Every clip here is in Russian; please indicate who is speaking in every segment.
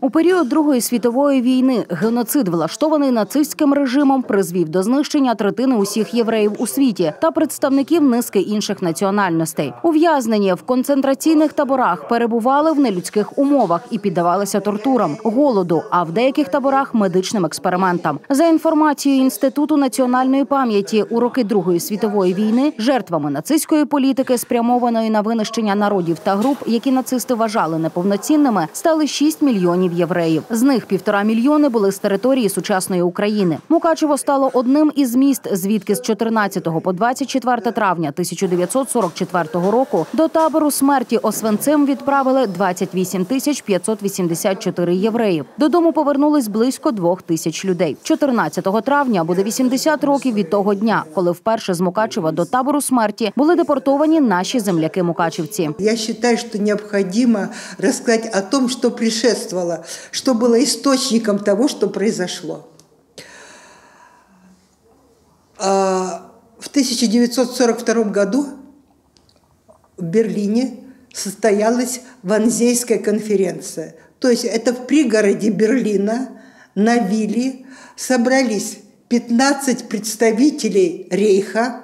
Speaker 1: У період Другої світової війни геноцид, влаштований нацистським режимом, призвів до знищення третини усіх євреїв у світі та представників низки інших національностей. Ув'язнені в концентраційних таборах перебували в нелюдських умовах і піддавалися тортурам, голоду, а в деяких таборах – медичним експериментам. За інформацією Інституту національної пам'яті, у роки Другої світової війни жертвами нацистської політики, спрямованої на винищення народів та груп, які нацисти вважали неповноцінними, стали 6 мільйонів євреїв. З них 1,5 мільйони були з території сучасної України. Мукачево стало одним із міст, звідки з 14 по 24 травня 1944 року до табору смерті Освенцим відправили 28 584 євреїв. Додому повернулись близько 2000 людей. 14 травня буде 80 років від того дня, коли вперше з Мукачева до табору смерті були депортовані наші земляки-мукачевці.
Speaker 2: Я вважаю, що необхідно розказати о том, що предшествовало, що було істочником того, що произошло. В 1942 году в Берлине состоялась Ванзейская конференция. То есть это в пригороде Берлина на вилле собрались 15 представителей Рейха,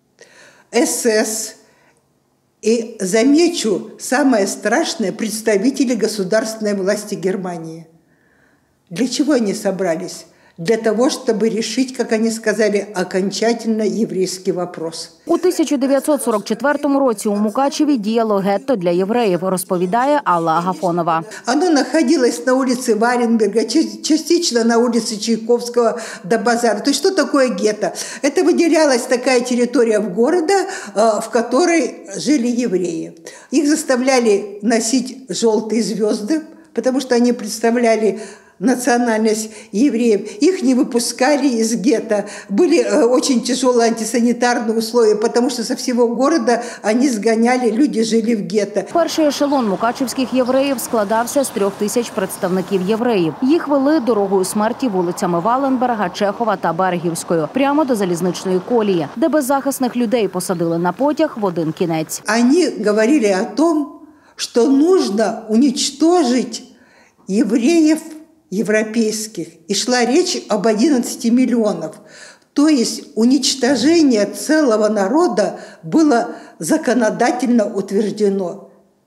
Speaker 2: СС и, замечу, самое страшное, представители государственной власти Германии. Для чего они собрались? Для того, щоб решить, як вони сказали, окончательно єврейський вопрос.
Speaker 1: У 1944 році у Мукачеві діяло гетто для євреїв, розповідає Алла Агафонова.
Speaker 2: Оно знаходилось на вулиці Варенберга, частично на вулиці Чайковського до Базара. То есть, что такое гетто? Это выделялась такая территория в города, в которой жили евреи. Их заставляли носить желтые звезды, потому что они представляли национальность евреев. Их не выпускали из гетто. Были очень тяжелые антисанитарные условия, потому что со всего города они сгоняли, люди жили в гетто.
Speaker 1: Перший ешелон мукачевських євреїв складався з 3000 представників євреїв. Їх вели дорогою смерті вулицями Валенберга, Чехова та Берегівською, прямо до залізничної колії, де беззахисних людей посадили на потяг в один кінець.
Speaker 2: Вони говорили о том, що нужно уничтожить євреїв европейских. И шла речь об 11 миллионов. То есть уничтожение целого народа было законодательно утверждено.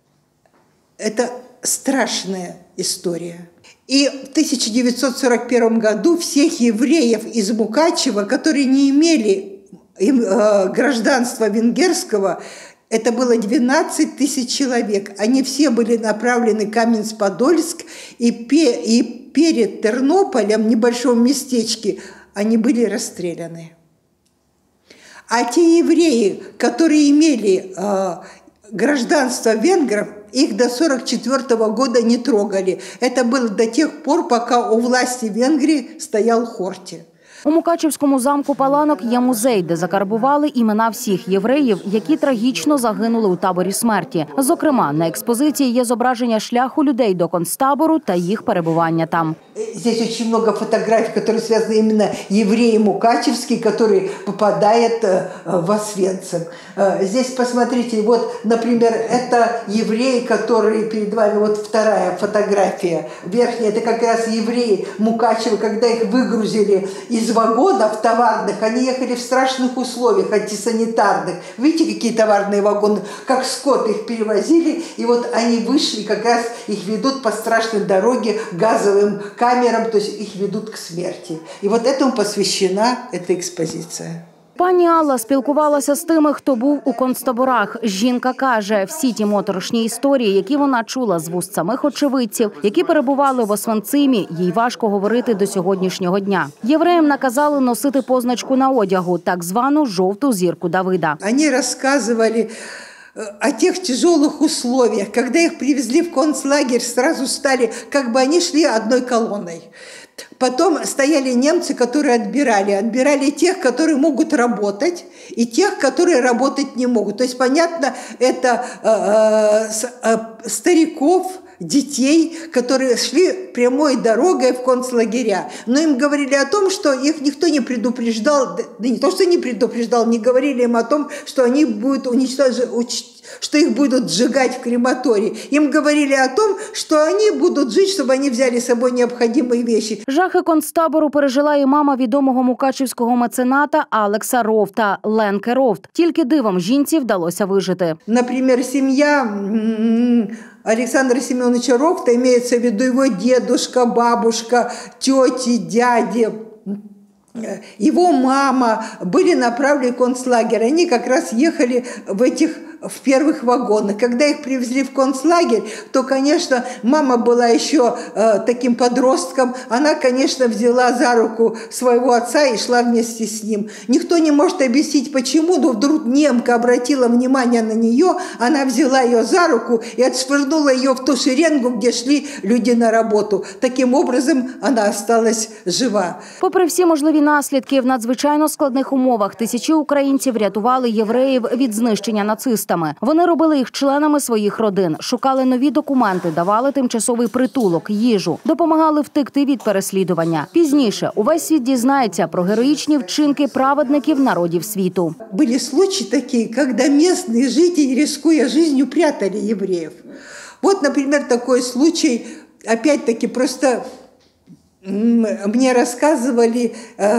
Speaker 2: Это страшная история. И в 1941 году всех евреев из Мукачева, которые не имели гражданства венгерского, это было 12 000 человек. Они все были направлены в Каменец-Подольск, и перед Тернополем, в небольшом местечке, они были расстреляны. А те евреи, которые имели гражданство венгров, их до 1944 года не трогали. Это было до тех пор, пока у власти Венгрии стоял Хортhy.
Speaker 1: У Мукачевському замку Паланок є музей, де закарбували імена всіх євреїв, які трагічно загинули у таборі смерті. Зокрема, на експозиції є зображення шляху людей до концтабору та їх перебування там.
Speaker 2: Здесь очень много фотографий, которые связаны именно евреи мукачевские, которые попадают в Освенцим. Здесь посмотрите, вот, например, это евреи, которые перед вами, вот вторая фотография, верхняя, это как раз евреи Мукачева, когда их выгрузили из вагонов товарных, они ехали в страшных условиях антисанитарных. Видите, какие товарные вагоны, как скот их перевозили, и вот они вышли, как раз их ведут по страшной дороге газовым камерам, то есть их ведут к смерти. И вот этому посвящена эта экспозиция.
Speaker 1: Пані Алла спілкувалася з тими, хто був у концтаборах. Жінка каже, всі ті моторошні історії, які вона чула з вуст самих очевидців, які перебували в Освенцимі, їй важко говорити до сьогоднішнього дня. Євреям наказали носити позначку на одягу, так звану жовту зірку Давида.
Speaker 2: Вони розказували о тех тяжелых условиях. Когда их привезли в концлагерь, сразу стали, как бы они шли одной колонной. Потом стояли немцы, которые отбирали тех, которые могут работать, и тех, которые работать не могут. То есть, понятно, это стариков, детей, которые шли прямой дорогой в концлагеря. Но им говорили о том, что их никто не предупреждал, да не то, что не предупреждал, не говорили им о том, что они будут что их будут сжигать в крематории. Им говорили о том, что они будут жить, чтобы они взяли с собой необходимые вещи.
Speaker 1: Жахи концтабору пережила і мама відомого мукачівського мецената Алекса Ровта – Ленке Ровт. Тільки дивом жінці вдалося вижити.
Speaker 2: Например, семья Александра Семеновича Ровта, имеется в виду его дедушка, бабушка, тети, дяди, его мама были направлены в концлагерь. Они как раз ехали в первых вагонах. Когда их привезли в концлагерь, то, конечно, мама была еще таким подростком. Она, конечно, взяла за руку своего отца и шла вместе с ним. Никто не может объяснить, почему, но вдруг немка обратила внимание на нее, она взяла ее за руку и отшвырнула ее в ту шеренгу, где шли люди на работу. Таким образом, она осталась жива.
Speaker 1: Попри всі можливі наслідки, в надзвичайно складних умовах тисячі українців рятували євреїв від знищення нацистами. Вони робили їх членами своїх родин, шукали нові документи, давали тимчасовий притулок, їжу, допомагали втекти від переслідування. Пізніше увесь світ дізнається про героїчні вчинки праведників народів світу.
Speaker 2: Були случаї такі, коли місцеві жителі, рискуя життю, прятали євреїв. Вот, например, такой случай, опять-таки, просто мне рассказывали,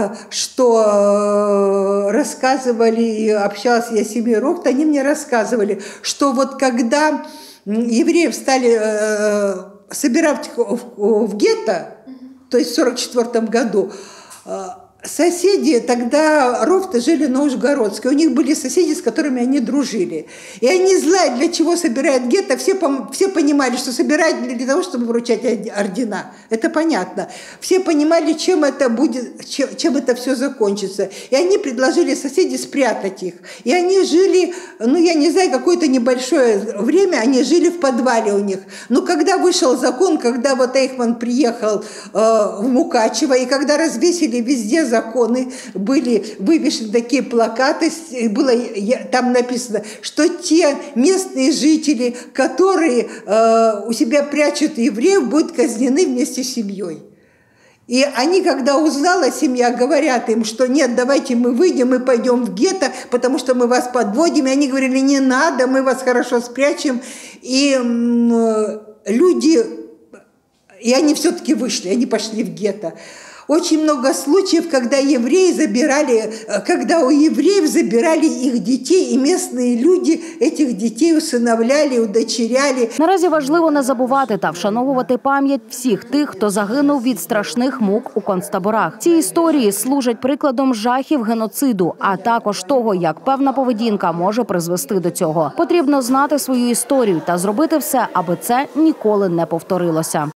Speaker 2: общалась я с семьей Ровта, они мне рассказывали, что вот когда евреев стали собирать в гетто, то есть в 1944 году, соседи тогда Ровты жили на Ужгородской. У них были соседи, с которыми они дружили. И они, зная, для чего собирают гетто, все понимали, что собирают для того, чтобы вручать ордена. Это понятно. Все понимали, чем это все закончится. И они предложили соседи спрятать их. И они жили, я не знаю, какое-то небольшое время, они жили в подвале у них. Но когда вышел закон, когда вот Эйхман приехал в Мукачево, и когда развесили везде законы, были вывешены такие плакаты, там написано, что те местные жители, которые у себя прячут евреев, будут казнены вместе с семьей. И они, когда узнала семья, говорят им, что нет, давайте мы выйдем и пойдем в гетто, потому что мы вас подводим. И они говорили, не надо, мы вас хорошо спрячем. И они все-таки вышли, они пошли в гетто. Очень много случаев, когда у евреев забирали их детей, и местные люди этих детей усиновляли, удочеряли.
Speaker 1: Наразі важливо не забувати та вшановувати пам'ять всіх тих, хто загинув від страшних мук у концтаборах. Ці історії служать прикладом жахів геноциду, а також того, як певна поведінка може призвести до цього. Потрібно знати свою історію та зробити все, аби це ніколи не повторилося.